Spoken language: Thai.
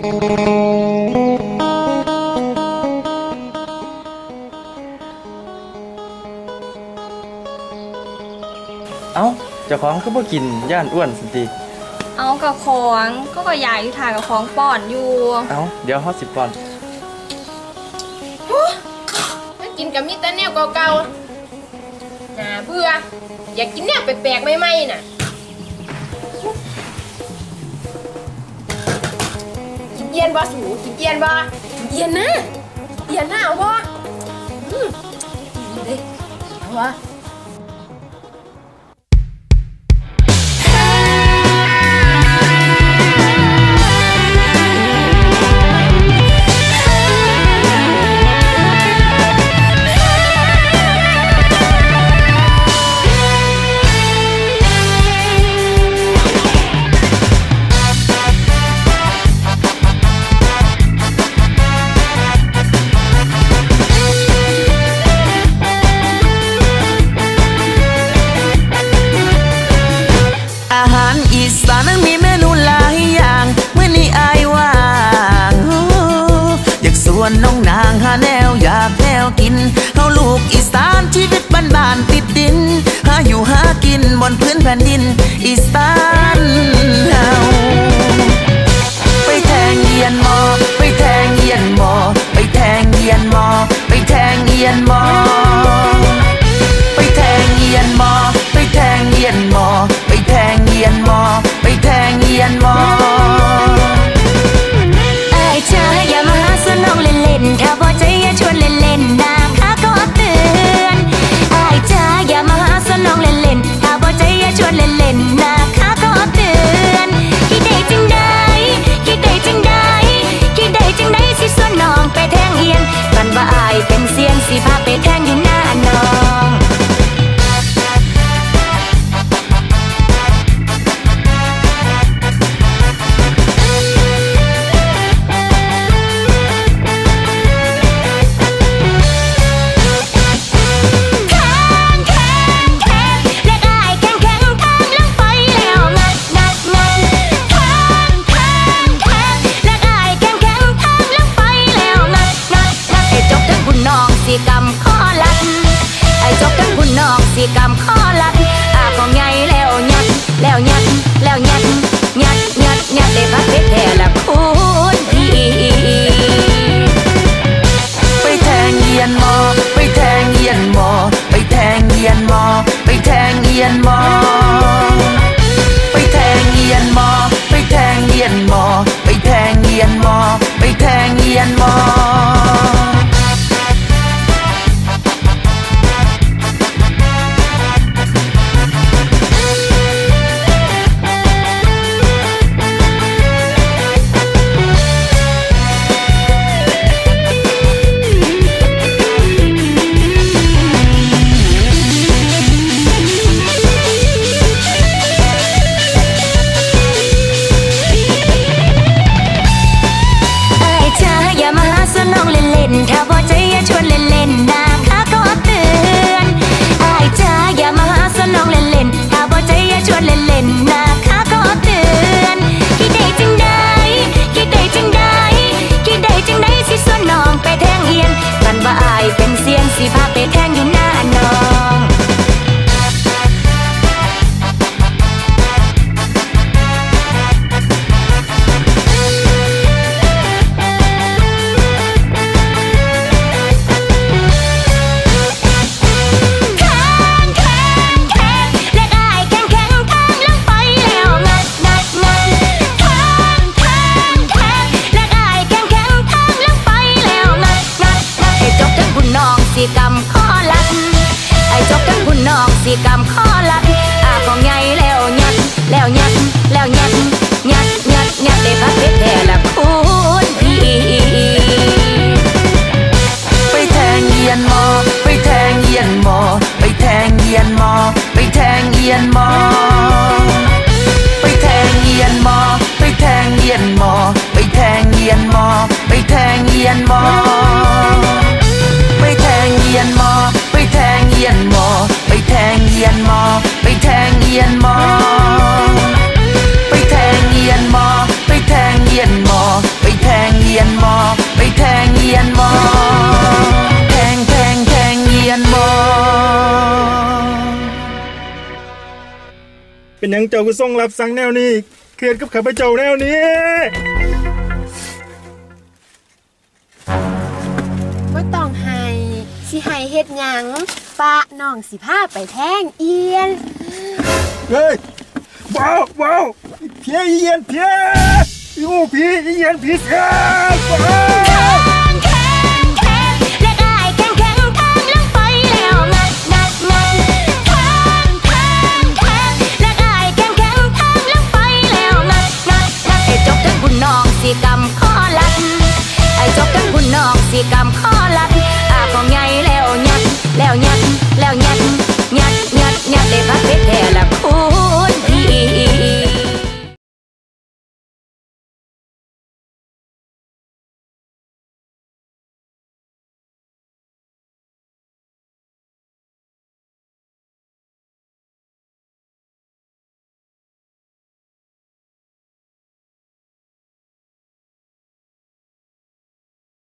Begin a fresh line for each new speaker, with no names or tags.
เอ้าเจ้าของก็บ่กินย่านอ้วนสิติ
เอากับของก็อยากอยู่ถ่ายกับของป้อนอยู่
เอ้าเดี๋ยวเฮาสิป้อน
ถ้ากินกับมิตรแนวเก่าๆน่าเบื่ออยากกินแนวแปลกๆใหม่ๆน่ะกินเย็นบ่สูกินเย็นบ่เย็นนะเย็นนะเอาบ่เฮ้ยเอาวะ
อีสานนั้นมีเมนูหลายอย่างเมื่อนี้อายว่างอยากสวนน้องนางหาแนวอยากแนวกินเฮาลูกอีสานชีวิตบ้านๆติดดินหาอยู่หากินบนพื้นแผ่นดินอีสานเฮาไปแทงเยียนหมอไปแทงเยียนหมอไปแทงเยียนหมอไปแทงเยียนหมอไปแทงเยียนหมอไปแทงเยียนหมอไปแทงเยียนหมอไปแทงเยียนหมอ
ไอ้ชายอย่ามาหาสนองเล่นๆถ้าพอใจอย่าชวนเล่นๆนะข้าก็เตือนไอ้ชายอย่ามาหาสนองเล่นๆถ้าพอใจอย่าชวนเล่นๆนะข้าก็เตือนคิดได้จึงได้คิดได้จึงได้คิดได้จึงได้สิส่วนน้องไปแทงเอียนกันว่าอายเป็นเซียนสิพาไปแทงอยู่หน้าน้องกำข้อลัดไอ้จบทั้งคุณน้องสีกำข้อลัดของใหญ่แล้วยัดแล้วยัดแล้วยัดยัดยัดยัดได้พักเพชรแท้ละคุณพี่
ไปแทงเยียนหมอไปแทงเยียนหมอไปแทงเยียนหมอไปแทงเยียนหมอไปแทงเยียนหมอไปแทงเยียนหมอไปแทงเยียนหมอไปแทงเยียนหมอ
ถ้าพอใจอย่าชวนเล่นๆนะข้าก็เตือนไอ้จ้าอย่ามาหาสนองเล่นๆถ้าพอใจอย่าชวนเล่นๆนะข้าก็เตือนคิดได้จึงได้คิดได้จึงได้คิดได้จึงได้สิส่วนน้องไปแทงเอียนกันว่าอายเป็นเซียนสิพาไปแทงอยู่หน้าน้องสีกำข้อลัดไอ้จบทั้งคุณน้องสีกำข้อลัดของใหญ่แล้วยัดแล้วยัดแล้วยัดยัดยัดยัดได้พักเพชรแท้ละคุณพี่
ไปแทงเยียนหมอไปแทงเยียนหมอไปแทงเยียนหมอไปแทงเยียนหมอไปแทงเยียนหมอไปแทงเยียนหมอไปแทงเยียนหมอไปแทงเยียนหมอไปแทงเยียนหมอไปแทงเยียนหมอไปแทงเยียนหมอไปแทงเยียนหมอไปแทงเยียนหมอไปแทงเยียนหมอไป
เป็นหยังเจ้าก็ส่งรับสั่งแนวนี้เครียดกับข้าพเจ้าแนวนี้
บ่ต้องให้สิให้เฮ็ดหยังป้าน้องสิพาไปแท่งเอียน
เฮ้ยว้าวว้าวเพี้ยเยียนเพี้ยอีงูผีเยียนผีเสียว้าว